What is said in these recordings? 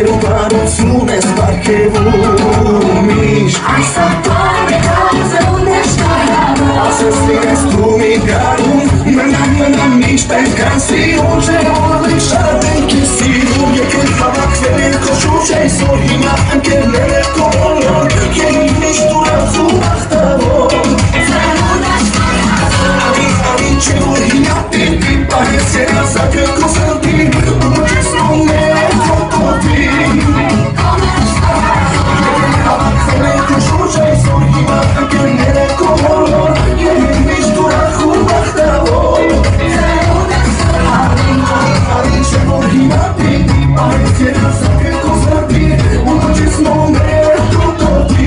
trovaroți lume sparchevumiš. Aj sa pare kao zrunešta hrana. A se slije strumi garu, mrna miš pekansi, uče voli šarbenki si. Uvijek je havak veliko šučaj, svojima anke veliko olor, jer niš tu razumah tavor. Ali čemu hinjati, pa je sjela za kako srdi, uđe smo neko to ti. Havak veliko šučaj, svojima anke veliko olor, jer niš tu razumah tavor. Ali čemu hinjati, pa je sjela za kako srdi, uđe smo neko to ti.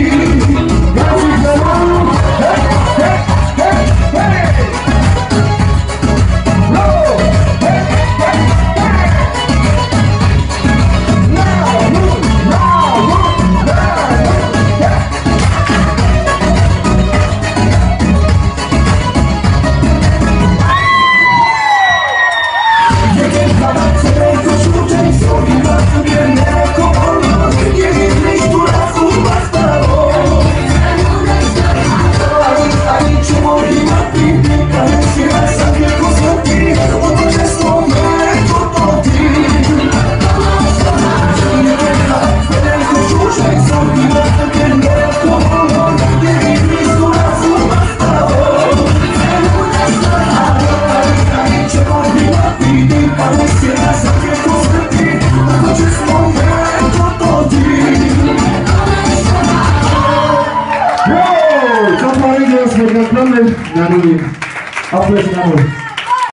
Na drugim. Aplausos na